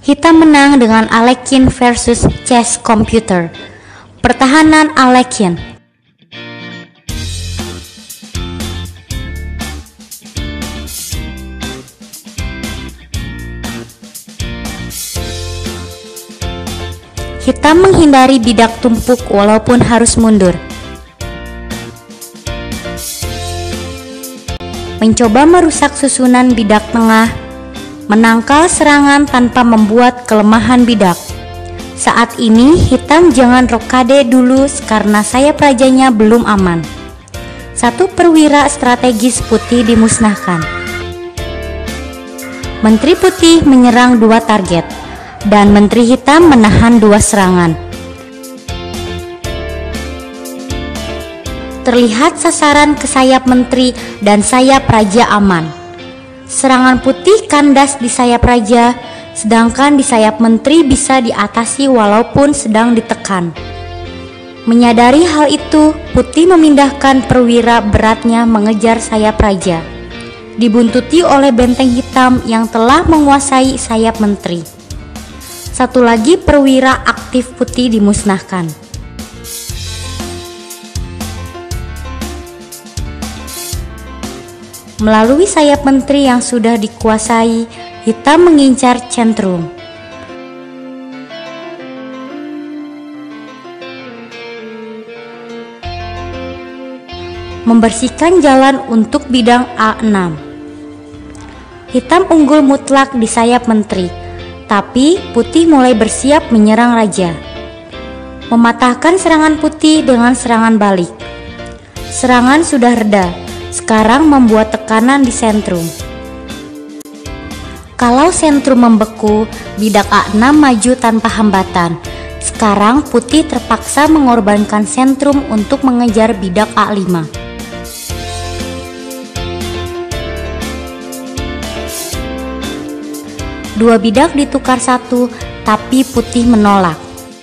Hitam menang dengan Alekhine versus Chess Computer. Pertahanan Alekhine. Hitam menghindari bidak tumpuk walaupun harus mundur. Mencoba merusak susunan bidak tengah, menangkal serangan tanpa membuat kelemahan bidak. Saat ini hitam jangan rokade dulu karena sayap rajanya belum aman. Satu perwira strategis putih dimusnahkan. Menteri putih menyerang 2 target dan menteri hitam menahan 2 serangan. Terlihat sasaran ke sayap menteri dan sayap raja aman. Serangan putih kandas di sayap raja, sedangkan di sayap menteri bisa diatasi walaupun sedang ditekan. Menyadari hal itu, putih memindahkan perwira beratnya mengejar sayap raja, dibuntuti oleh benteng hitam yang telah menguasai sayap menteri. Satu lagi perwira aktif putih dimusnahkan. Melalui sayap menteri yang sudah dikuasai, hitam mengincar centrum. Membersihkan jalan untuk bidang A6. Hitam unggul mutlak di sayap menteri, tapi putih mulai bersiap menyerang raja. Mematahkan serangan putih dengan serangan balik. Serangan sudah reda. Sekarang membuat tekanan di sentrum. Kalau sentrum membeku, bidak A6 maju tanpa hambatan. Sekarang putih terpaksa mengorbankan sentrum untuk mengejar bidak A5. Dua bidak ditukar satu, tapi putih menolak.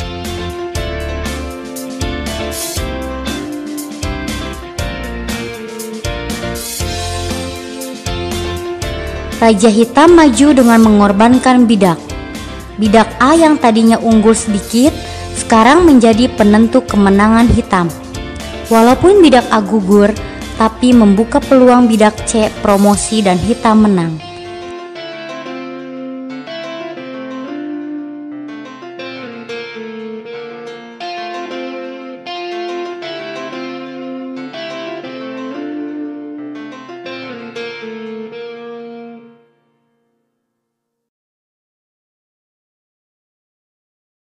Raja hitam maju dengan mengorbankan bidak. Bidak A yang tadinya unggul sedikit, sekarang menjadi penentu kemenangan hitam. Walaupun bidak A gugur, tapi membuka peluang bidak C promosi dan hitam menang.